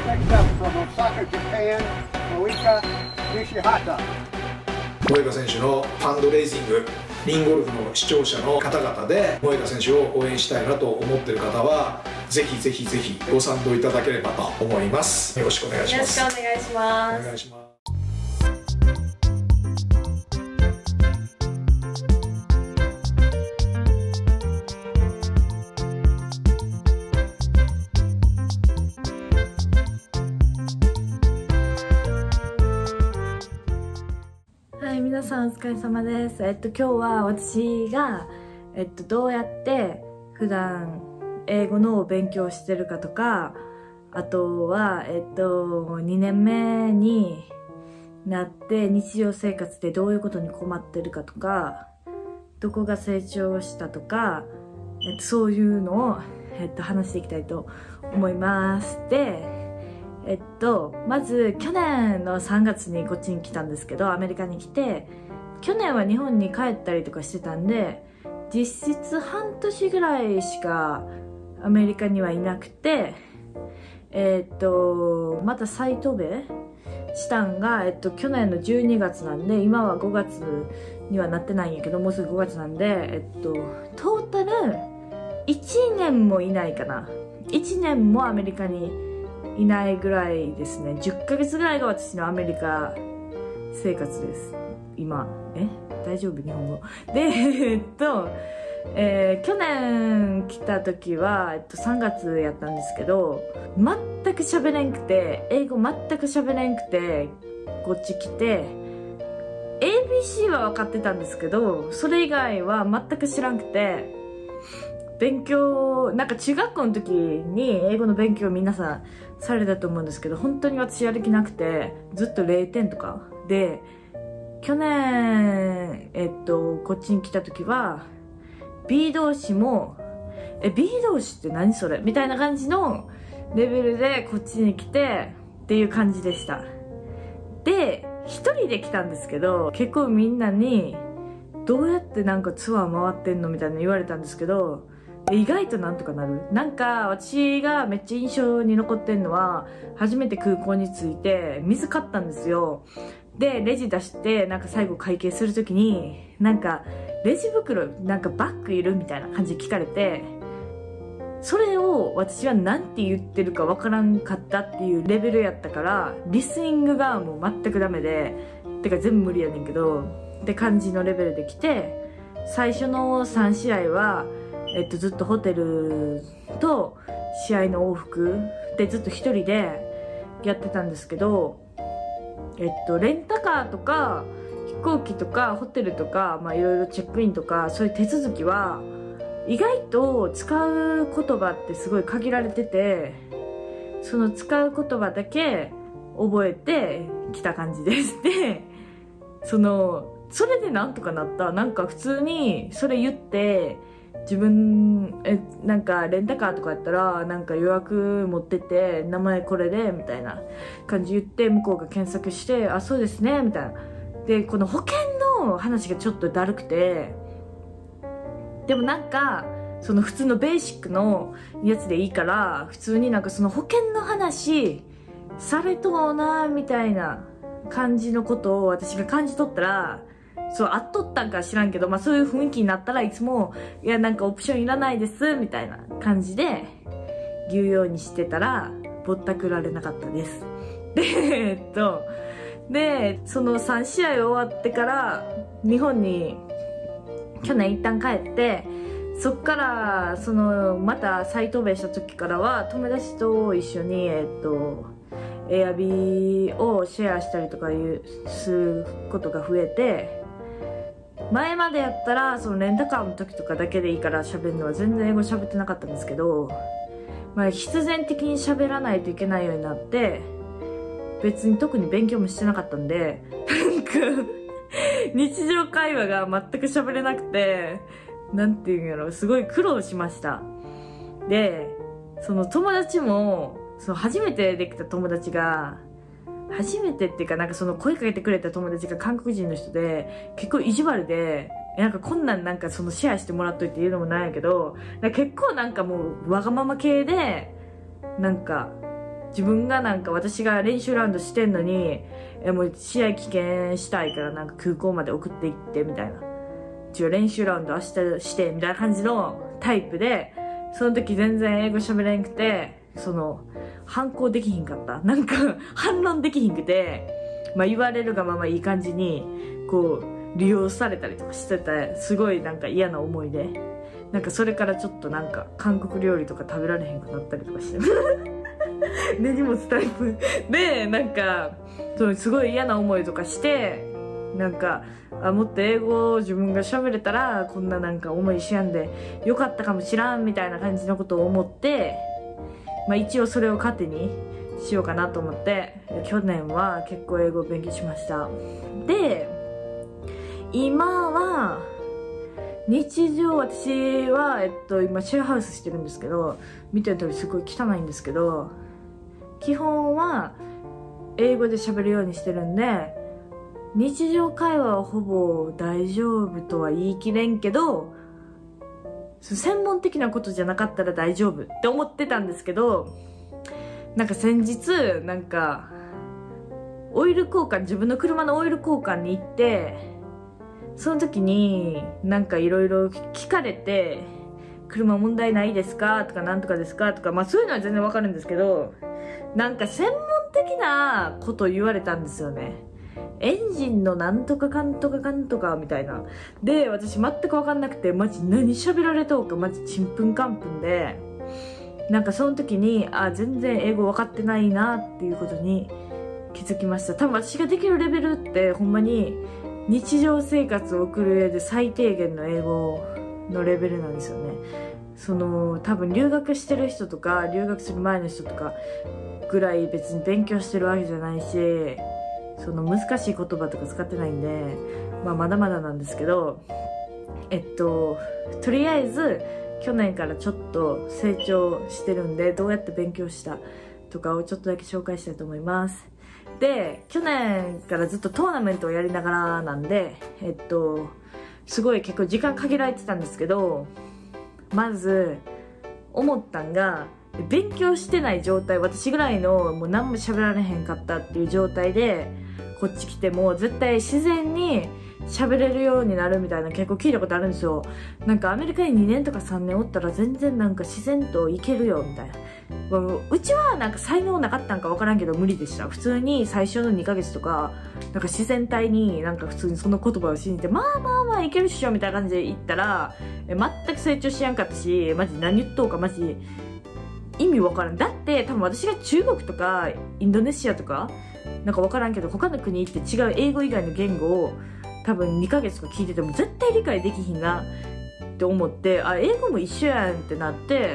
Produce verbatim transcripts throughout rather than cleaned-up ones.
picked up from Osaka, Japan, Moika Nishihata. 萌歌選手のファンドレイジング、リンゴルフの視聴者の方々で萌歌選手を応援したいなと思っている方はぜひぜひぜひご賛同いただければと思います。よろしくお願いします。 よろしくお願いします。 お願いします。 はい、皆さんお疲れ様です。えっと今日は私がえっとどうやって普段英語の勉強してるかとか、あとはえっとにねんめになって日常生活でどういうことに困ってるかとか、どこが成長したとか、えっとそういうのをえっと話していきたいと思います。で。えっと、まず去年のさんがつにこっちに来たんですけど、アメリカに来て、去年は日本に帰ったりとかしてたんで、実質半年ぐらいしかアメリカにはいなくて、えっと、また再渡米したんが、えっと、去年のじゅうにがつなんで、今はごがつにはなってないんやけど、もうすぐごがつなんで、えっと、トータルいちねんもいないかな。いちねんもアメリカにいないぐらいですね。じゅっかげつぐらいが私のアメリカ生活です。今。え大丈夫日本語。で、えっと、えー、去年来た時は、えっと、さんがつやったんですけど、全く喋れんくて、英語全く喋れんくて、こっち来て、エービーシー は分かってたんですけど、それ以外は全く知らんくて、勉強、なんか中学校の時に英語の勉強皆さんされたと思うんですけど、本当に私やる気なくて、ずっとれいてんとかで、去年、えっと、こっちに来た時は、B 動詞も、え、B 動詞って何それみたいな感じのレベルでこっちに来てっていう感じでした。で、一人で来たんですけど、結構みんなに、どうやってなんかツアー回ってんのみたいな言われたんですけど、意外となんとかなる。なんか私がめっちゃ印象に残ってんのは、初めて空港に着いて水買ったんですよ。でレジ出してなんか最後会計するときに、なんかレジ袋なんかバッグいるみたいな感じで聞かれて、それを私は何て言ってるかわからんかったっていうレベルやったから、リスニングがもう全くダメで、てか全部無理やねんけどって感じのレベルで来て、最初のさんしあいはえっと、ずっとホテルと試合の往復でずっと一人でやってたんですけど、えっと、レンタカーとか飛行機とかホテルとか、まあ、いろいろチェックインとかそういう手続きは意外と使う言葉ってすごい限られてて、その使う言葉だけ覚えてきた感じです。で、そのそれでなんとかなった。なんか普通にそれ言って自分えなんかレンタカーとかやったらなんか予約持ってって名前これでみたいな感じ言って向こうが検索してあそうですねみたいな。でこの保険の話がちょっとだるくて、でもなんかその普通のベーシックのやつでいいから普通になんかその保険の話されとうなみたいな感じのことを私が感じ取ったら、そう、あっとったんか知らんけど、まあそういう雰囲気になったらいつも、いやなんかオプションいらないです、みたいな感じで言うようにしてたら、ぼったくられなかったです。で、えっと、で、そのさんしあい終わってから、日本に去年一旦帰って、そっから、その、また再渡米した時からは、友達と一緒に、えっと、エアビーをシェアしたりとかいうすることが増えて、前までやったらそのレンタカーの時とかだけでいいから喋るのは全然英語喋ってなかったんですけど、まあ、必然的に喋らないといけないようになって、別に特に勉強もしてなかったんで、なんか日常会話が全く喋れなくて、なんていうんやろ、すごい苦労しました。で、その友達もその初めてできた友達が、初めてっていうかなんかその声かけてくれた友達が韓国人の人で、結構意地悪で、なんかこんなんなんかそのシェアしてもらっといて言うのもないんやけど、結構なんかもうわがまま系で、なんか自分がなんか私が練習ラウンドしてんのに、えもう試合棄権したいからなんか空港まで送っていってみたいな、一応練習ラウンド明日してみたいな感じのタイプで、その時全然英語喋れんくて、その反抗できひんかった、なんか反論できひんくて、まあ言われるがままいい感じにこう利用されたりとかしてて、すごいなんか嫌な思いで、なんかそれからちょっとなんか韓国料理とか食べられへんくなったりとかして根に持つタイプで、なんかそうすごい嫌な思いとかして、なんかあもっと英語を自分が喋れたらこんななんか思いしやんでよかったかもしらんみたいな感じのことを思って、まあ一応それを糧にしようかなと思って去年は結構英語を勉強しました。で今は日常、私は、えっと、今シェアハウスしてるんですけど、見てる通りすごい汚いんですけど、基本は英語で喋るようにしてるんで、日常会話はほぼ大丈夫とは言い切れんけど、専門的なことじゃなかったら大丈夫って思ってたんですけど、なんか先日なんかオイル交換、自分の車のオイル交換に行って、その時になんかいろいろ聞かれて、車問題ないですかとかなんとかですかとか、まあそういうのは全然わかるんですけど、なんか専門的なこと言われたんですよね。エンジンのなんとかかんとかかんとかみたいな。で、私全くわかんなくて、マジ何喋られとうかマジちんぷんかんぷんで、なんかその時に、あ、全然英語分かってないなっていうことに気づきました。多分私ができるレベルってほんまに日常生活を送る上で最低限の英語のレベルなんですよね。その多分留学してる人とか留学する前の人とかぐらい別に勉強してるわけじゃないし、その難しい言葉とか使ってないんで、まあまだまだなんですけど、えっととりあえず去年からちょっと成長してるんで、どうやって勉強したとかをちょっとだけ紹介したいと思います。で、去年からずっとトーナメントをやりながらなんで、えっとすごい結構時間限られてたんですけど、まず思ったんが、勉強してない状態、私ぐらいのもう何も喋られへんかったっていう状態でこっち来ても絶対自然に喋れるようになるみたいな結構聞いたことあるんですよ。なんかアメリカににねんとかさんねんおったら全然なんか自然といけるよみたいな。うちはなんか才能なかったんか分からんけど無理でした。普通に最初のにかげつとかなんか自然体になんか普通にその言葉を信じて、まあまあまあいけるっしょみたいな感じで言ったら全く成長しやんかったし、マジ何言っとうかマジ意味わからん。だって多分私が中国とかインドネシアとかなんかわからんけど他の国行って違う英語以外の言語を多分にかげつとか聞いてても絶対理解できひんなって思って、あ、英語も一緒やんってなって、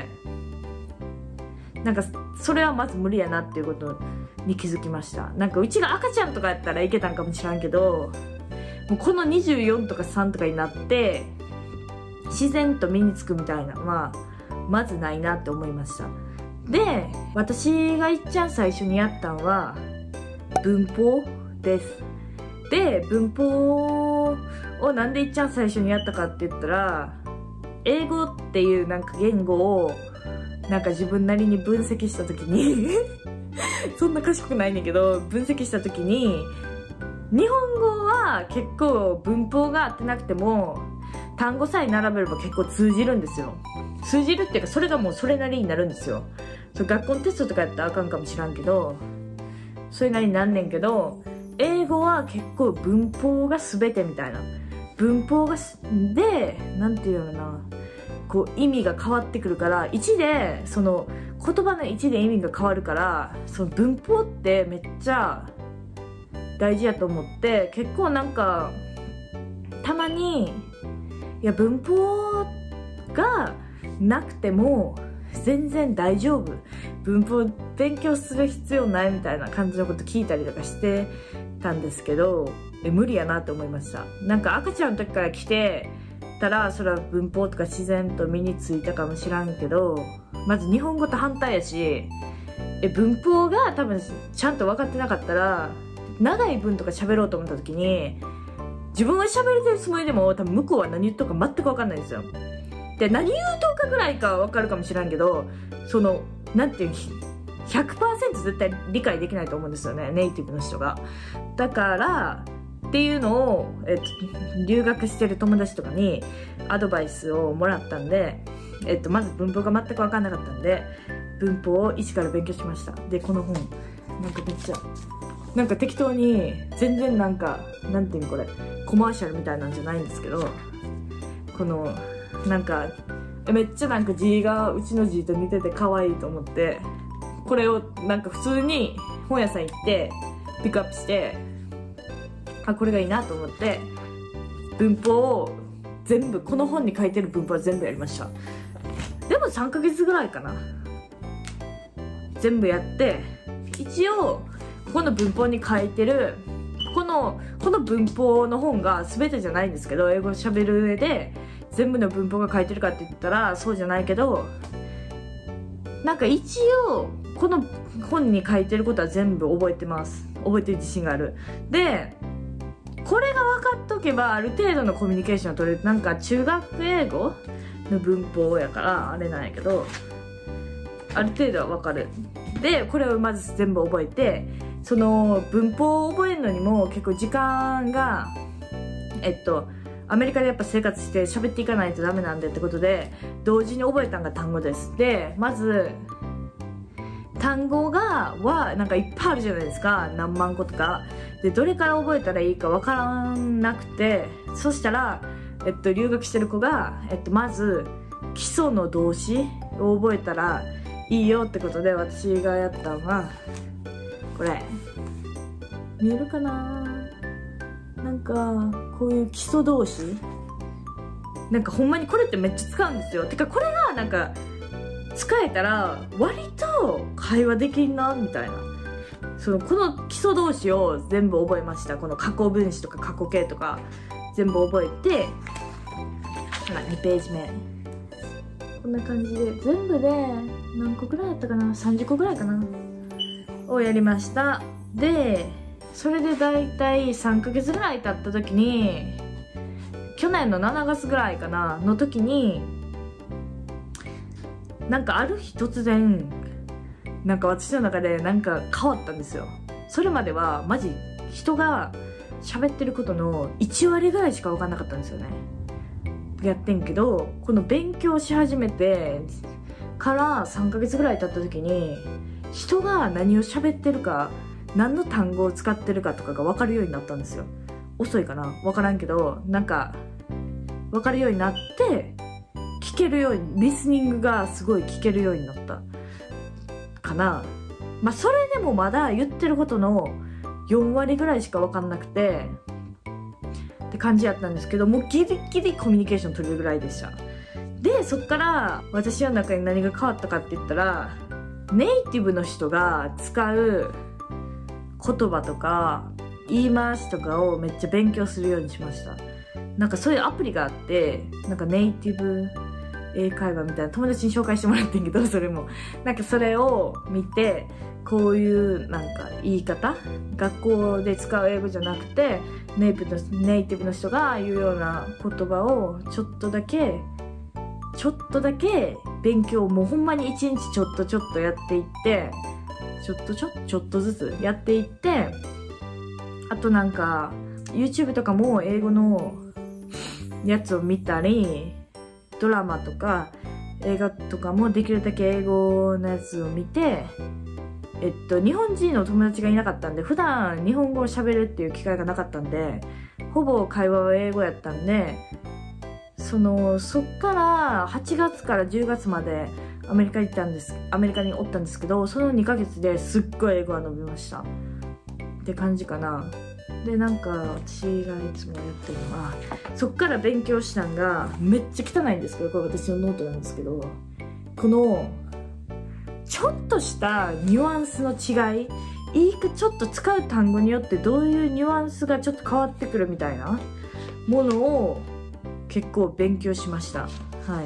なんかそれはまず無理やなっていうことに気づきました。なんかうちが赤ちゃんとかやったらいけたんかもしらんけど、もうこのにじゅうよんとかさんとかになって自然と身につくみたいなのはまずないなって思いました。で、私がいっちゃん最初にやったのは文法です。で、文法をなんでいっちゃん最初にやったかって言ったら、英語っていうなんか言語をなんか自分なりに分析した時にそんな賢くないねんけど、分析した時に日本語は結構文法が合ってなくても単語さえ並べれば結構通じるんですよ。通じるっていうかそれがもうそれなりになるんですよ。そう学校のテストとかやったらあかんかもしらんけど、それなりになんねんけど、英語は結構文法が全てみたいな。文法がで、なんていうのな、こう意味が変わってくるから、いちで、その言葉のいちで意味が変わるから、その文法ってめっちゃ大事やと思って、結構なんか、たまに、いや文法がなくても全然大丈夫。文法勉強する必要ないみたいな感じのこと聞いたりとかしてたんですけど、え無理やなと思いました。なんか赤ちゃんの時から来てたらそれは文法とか自然と身についたかもしらんけど、まず日本語と反対やし、え文法が多分ちゃんと分かってなかったら長い文とか喋ろうと思った時に自分は喋れてるつもりでも多分向こうは何言っとくか全く分かんないんですよ。で何言うとかぐらいか分かるかもしらんけど、そのなんていうひゃくパーセント 絶対理解できないと思うんですよね、ネイティブの人が。だからっていうのを、えっと、留学してる友達とかにアドバイスをもらったんで、えっと、まず文法が全く分かんなかったんで文法を一から勉強しました。でこの本なんかめっちゃなんか適当に全然なんかなんていうのこれコマーシャルみたいなんじゃないんですけど、このなんかめっちゃなんか字がうちの字と似てて可愛いと思って、これをなんか普通に本屋さん行ってピックアップして、あこれがいいなと思って文法を全部この本に書いてる文法は全部やりました。でもさんかげつぐらいかな、全部やって、一応ここの文法に書いてるこのこの文法の本が全てじゃないんですけど、英語を喋る上で全部の文法が書いてるかって言ったらそうじゃないけど、なんか一応この本に書いてることは全部覚えてます。覚えてる自信がある。でこれが分かっとけばある程度のコミュニケーションを取れる。なんか中学英語の文法やからあれなんやけど、ある程度は分かる。でこれをまず全部覚えて、その文法を覚えるのにも結構時間がえっとアメリカでやっぱ生活して喋っていかないとダメなんでってことで同時に覚えたのが単語です。でまず単語がはなんかいっぱいあるじゃないですか、何万個とかで、どれから覚えたらいいかわからなくて、そしたら、えっと、留学してる子が、えっと、まず基礎の動詞を覚えたらいいよってことで、私がやったのはこれ見えるかな、なんかこういう基礎動詞、なんかほんまにこれってめっちゃ使うんですよ。てかこれがなんか使えたら割と会話できんなみたいな、そのこの基礎動詞を全部覚えました。この過去分詞とか過去形とか全部覚えて、ほらにページめこんな感じで全部で何個ぐらいやったかな、さんじゅっこぐらいかなをやりました。でそれでだいたいさんかげつぐらい経った時に、去年のしちがつぐらいかなの時に、なんかある日突然なんか私の中でなんか変わったんですよ。それまではマジ人が喋ってることのいちわりぐらいしか分かんなかったんですよね。やってんけど、この勉強し始めてからさんかげつぐらい経った時に、人が何を喋ってるか何の単語を使ってるかとかが分かるようになったんですよ。遅いかな分からんけど、なんか分かるようになって聞けるように、リスニングがすごい聞けるようになったかな。まあそれでもまだ言ってることのよんわりぐらいしか分かんなくてって感じやったんですけど、もうギリギリコミュニケーション取れるぐらいでした。でそっから私の中に何が変わったかって言ったら、ネイティブの人が使う言葉とか言い回しとかをめっちゃ勉強するようにしました。なんかそういうアプリがあって、なんかネイティブ英会話みたいな友達に紹介してもらってんけど、それもなんかそれを見て、こういうなんか言い方、学校で使う英語じゃなくてネイティブの、ネイティブの人が言うような言葉をちょっとだけちょっとだけ勉強、もうほんまに一日ちょっとちょっとやっていって、ちょっとちょちょっとずつやっていって、あとなんか YouTube とかも英語のやつを見たり、ドラマとか映画とかもできるだけ英語のやつを見て、えっと日本人の友達がいなかったんで、普段日本語を喋るっていう機会がなかったんで、ほぼ会話は英語やったんで、そのそっからはちがつからじゅうがつまでアメリカに行ったんです、アメリカにおったんですけど、そのにかげつですっごい英語が伸びましたって感じかな。でなんか私がいつもやってるのは、そっから勉強したんがめっちゃ汚いんですけど、これ私のノートなんですけど、このちょっとしたニュアンスの違い、いいかちょっと使う単語によってどういうニュアンスがちょっと変わってくるみたいなものを結構勉強しました。はい、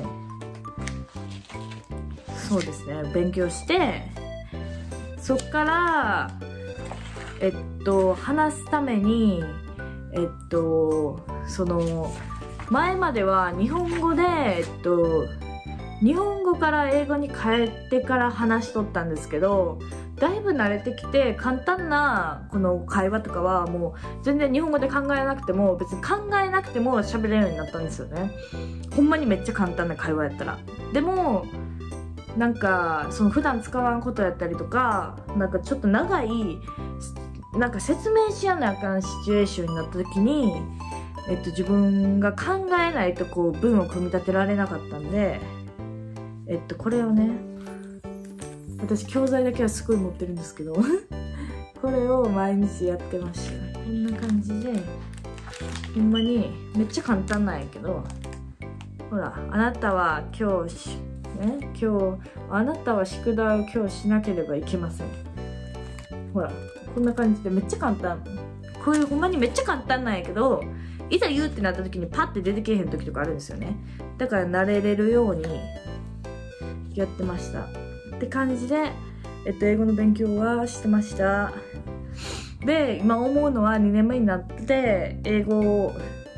そうですね、勉強して、そっからえっと話すために、えっとその前までは日本語でえっと日本語から英語に変えてから話しとったんですけど、だいぶ慣れてきて簡単なこの会話とかはもう全然日本語で考えなくても、別に考えなくても喋れるようになったんですよね。ほんまにめっちゃ簡単な会話やったら。でもなんかその普段使わんことやったりとか、なんかちょっと長いなんか説明しやなあかんシチュエーションになった時に、えっと、自分が考えないとこう文を組み立てられなかったんで、えっとこれをね、私教材だけはすごい持ってるんですけどこれを毎日やってましたね。こんな感じで、ほんまにめっちゃ簡単なんやけど、ほら、あなたは今日しね、今日あなたは宿題を今日しなければいけません。ほら、こんな感じでめっちゃ簡単。こういうほんまにめっちゃ簡単なんやけど、いざ言うってなった時にパッて出てけえへん時とかあるんですよね。だから慣れれるようにやってましたって感じで、えっと、英語の勉強はしてました。で、今思うのはにねんめになって英語を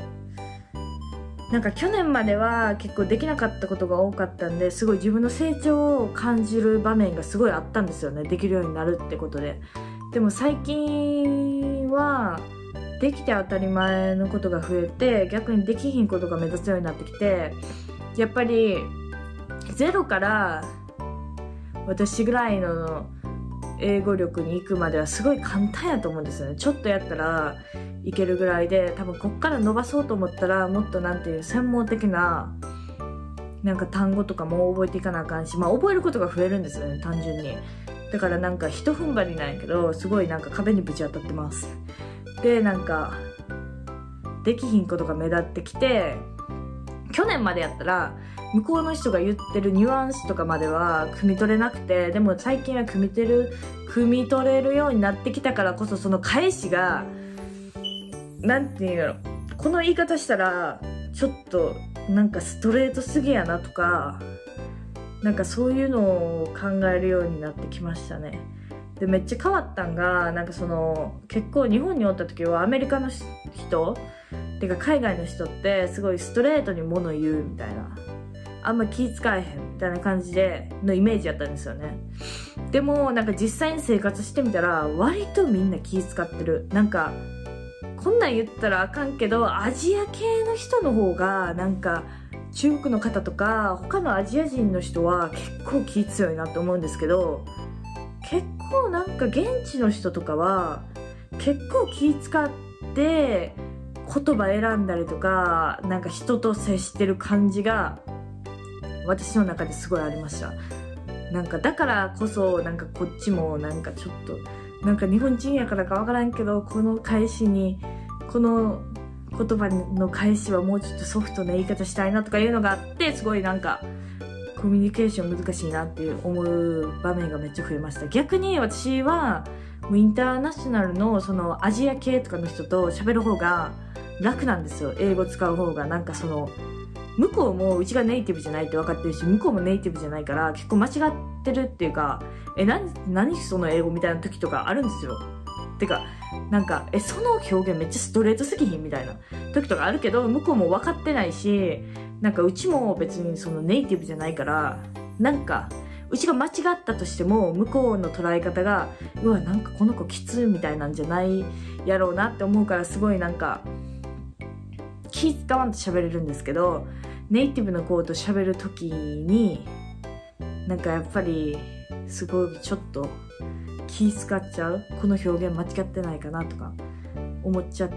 なんか去年までは結構できなかったことが多かったんで、すごい自分の成長を感じる場面がすごいあったんですよね。できるようになるってことで。でも最近はできて当たり前のことが増えて、逆にできひんことが目立つようになってきて、やっぱりゼロから私ぐらいの英語力に行くまではすごい簡単やと思うんですよね。ちょっとやったらいけるぐらいで、多分こっから伸ばそうと思ったらもっとなんていう専門的ななんか単語とかも覚えていかなあかんし、まあ覚えることが増えるんですよね、単純に。だからなんかひと踏ん張りなんやけど、すごいなんか壁にぶち当たってます。で、なんかできひんことが目立ってきて、去年までやったら向こうの人が言ってるニュアンスとかまでは汲み取れなくて、でも最近は汲み取れる汲み取れるようになってきたからこそ、その返しがなんていうの、この言い方したらちょっとなんかストレートすぎやなとか、なんかそういうのを考えるようになってきましたね。で、めっちゃ変わったんが、なんかその結構日本におった時はアメリカの人てか海外の人ってすごいストレートに物言うみたいな、あんま気使えへんみたいな感じでのイメージやったんですよね。でもなんか実際に生活してみたら割とみんな気使ってる。なんかこんなん言ったらあかんけど、アジア系の人の方がなんか中国の方とか他のアジア人の人は結構気強いなと思うんですけど、結構なんか現地の人とかは結構気使って言葉選んだりとか、なんか人と接してる感じが私の中ですごいありました。なんかだからこそなんかこっちもなんかちょっとなんか日本人やからかわからんけど、この返しにこの言葉の返しはもうちょっとソフトな言い方したいなとかいうのがあって、すごいなんかコミュニケーション難しいなっていう思う場面がめっちゃ増えました。逆に私はもうインターナショナルのそのアジア系とかの人と喋る方が楽なんですよ、英語使う方が。なんかその向こうもうちがネイティブじゃないって分かってるし、向こうもネイティブじゃないから結構間違ってるっていうか、え、何、何その英語みたいな時とかあるんですよ。てかなんかえその表現めっちゃストレートすぎひんみたいな時とかあるけど、向こうも分かってないし、なんかうちも別にそのネイティブじゃないから、なんかうちが間違ったとしても向こうの捉え方がうわなんかこの子きついみたいなんじゃないやろうなって思うから、すごいなんか気使わんと喋れるんですけど、ネイティブの子と喋る時になんかやっぱりすごいちょっと気使っちゃう、この表現間違ってないかなとか思っちゃって、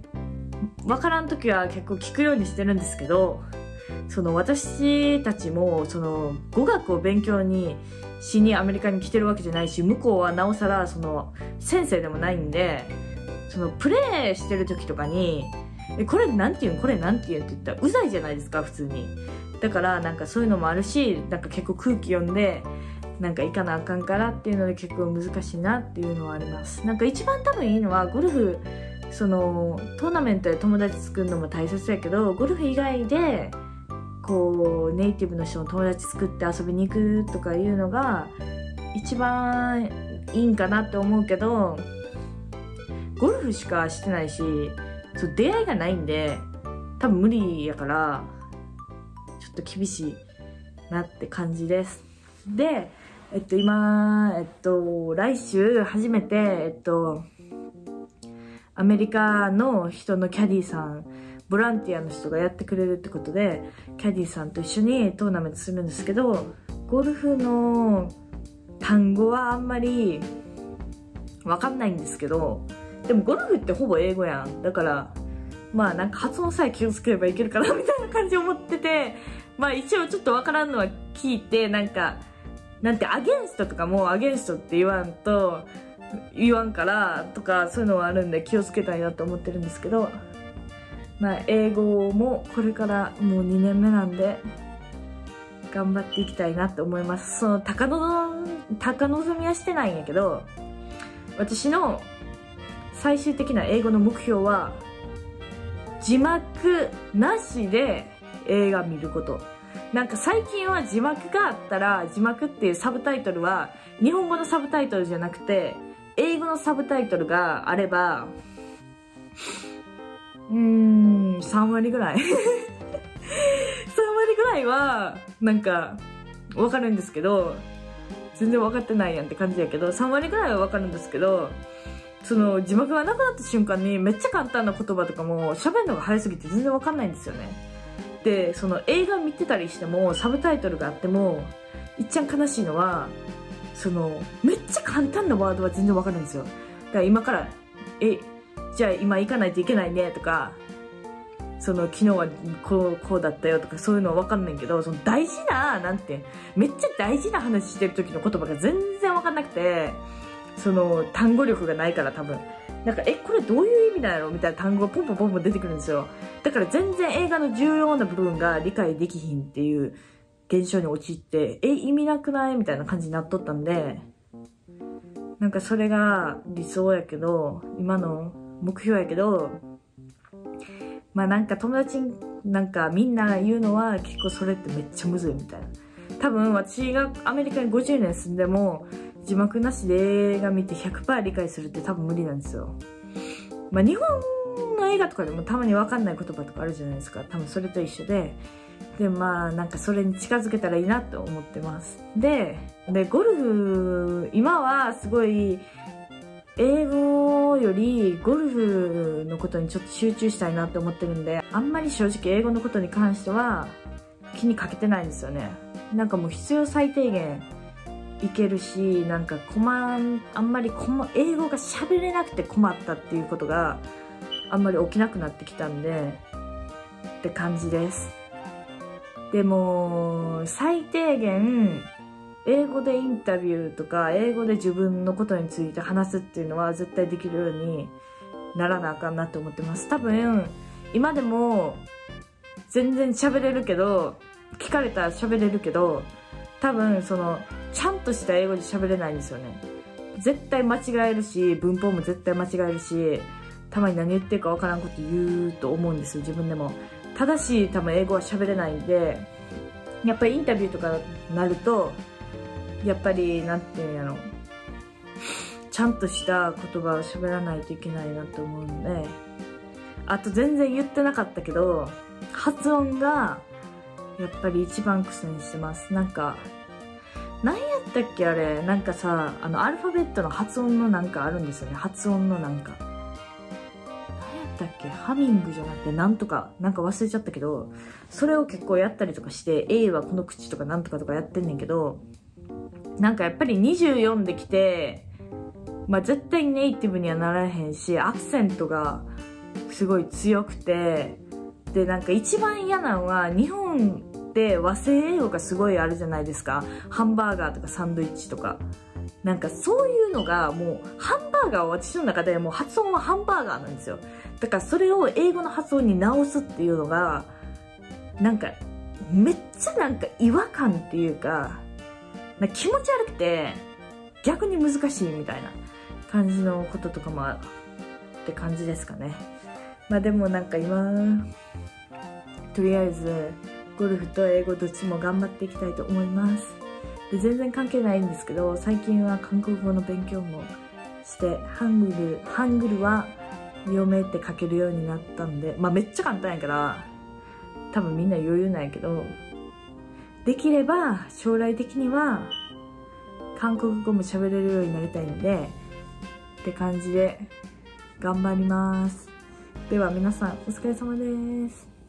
分からん時は結構聞くようにしてるんですけど、その私たちもその語学を勉強にしにアメリカに来てるわけじゃないし、向こうはなおさらその先生でもないんで、そのプレイしてる時とかにえこれなんていうんこれなんていうんって言ったらうざいじゃないですか普通に。だからなんかそういうのもあるし、なんか結構空気読んでなんか行かなあかんからっていうので結構難しいなっていうのはあります。なんか一番多分いいのはゴルフ、そのトーナメントで友達作るのも大切やけど、ゴルフ以外でこうネイティブの人の友達作って遊びに行くとかいうのが一番いいんかなって思うけど、ゴルフしかしてないしそう出会いがないんで多分無理やからちょっと厳しいなって感じです。で、えっと今、えっと、来週初めて、えっと、アメリカの人のキャディーさん、ボランティアの人がやってくれるってことで、キャディーさんと一緒にトーナメントするんですけど、ゴルフの単語はあんまりわかんないんですけど、でもゴルフってほぼ英語やん。だから、まあなんか発音さえ気をつければいけるかなみたいな感じで思ってて、まあ一応ちょっとわからんのは聞いて、なんか、なんてアゲンストとかもアゲンストって言わんと、言わんからとかそういうのはあるんで気をつけたいなと思ってるんですけど、まあ英語もこれからもうにねんめなんで頑張っていきたいなと思います。その高望高望みはしてないんやけど、私の最終的な英語の目標は字幕なしで映画見ること。なんか最近は字幕があったら、字幕っていうサブタイトルは日本語のサブタイトルじゃなくて英語のサブタイトルがあれば、うーん、さんわりぐらいさんわりぐらいはなんかわかるんですけど、全然分かってないやんって感じやけど、さんわりぐらいはわかるんですけど、その字幕がなくなった瞬間にめっちゃ簡単な言葉とかも喋るのが早すぎて全然わかんないんですよね。で、その映画見てたりしてもサブタイトルがあっても、いっちゃん悲しいのは、そのめっちゃ簡単なワードは全然わかるんですよ。だから今から、え、じゃあ今行かないといけないねとか、その昨日はこうこうだったよとか、そういうのはわかんないけど、その大事な、なんて、めっちゃ大事な話してる時の言葉が全然わかんなくて、その単語力がないから多分。なんか、え、これどういう意味なんやろみたいな単語がポンポンポンポン出てくるんですよ。だから全然映画の重要な部分が理解できひんっていう現象に陥って、え、意味なくないみたいな感じになっとったんで、なんかそれが理想やけど、今の目標やけど、まあなんか友達になんかみんな言うのは結構それってめっちゃむずいみたいな。多分私がアメリカにごじゅうねん住んでも字幕なしで映画見て ひゃくパーセント 理解するって多分無理なんですよ。まあ日本の映画とかでもたまにわかんない言葉とかあるじゃないですか。多分それと一緒で。で、まあなんかそれに近づけたらいいなと思ってます。で、で、ゴルフ、今はすごい英語よりゴルフのことにちょっと集中したいなって思ってるんで、あんまり正直英語のことに関しては気にかけてないんですよね。なんかもう必要最低限いけるし、なんか困ん、あんまり困、英語が喋れなくて困ったっていうことがあんまり起きなくなってきたんで、って感じです。でも、最低限、英語でインタビューとか、英語で自分のことについて話すっていうのは絶対できるようにならなあかんなって思ってます。多分、今でも全然喋れるけど、聞かれたら喋れるけど、多分その、ちゃんとした英語で喋れないんですよね。絶対間違えるし、文法も絶対間違えるし、たまに何言ってるかわからんこと言うと思うんですよ、自分でも。正しい多分英語は喋れないんで、やっぱりインタビューとかになると、やっぱり、なんていうんやろ。ちゃんとした言葉を喋らないといけないなと思うんで、あと全然言ってなかったけど、発音が、やっぱり一番苦戦してます。なんか、何やったっけあれ、なんかさ、あの、アルファベットの発音のなんかあるんですよね。発音のなんか。何やったっけハミングじゃなくて、なんとか、なんか忘れちゃったけど、それを結構やったりとかして、A はこの口とかなんとかとかやってんねんけど、なんかやっぱりにじゅうよんできて、まあ絶対ネイティブにはならへんし、アクセントがすごい強くて、で、なんか一番嫌なのは、日本って和製英語がすごいあるじゃないですか。ハンバーガーとかサンドイッチとか。なんかそういうのがもう、ハンバーガーは私の中でもう発音はハンバーガーなんですよ。だからそれを英語の発音に直すっていうのが、なんか、めっちゃなんか違和感っていうか、なんか気持ち悪くて、逆に難しいみたいな感じのこととかもあるって感じですかね。まあでもなんか今、とりあえず、ゴルフと英語どっちも頑張っていきたいと思います。で、全然関係ないんですけど、最近は韓国語の勉強もして、ハングル、ハングルは読めて書けるようになったんで、まあめっちゃ簡単やから、多分みんな余裕なんやけど、 できれば将来的には韓国語も喋れるようになりたいのでって感じで頑張ります。では皆さんお疲れ様です。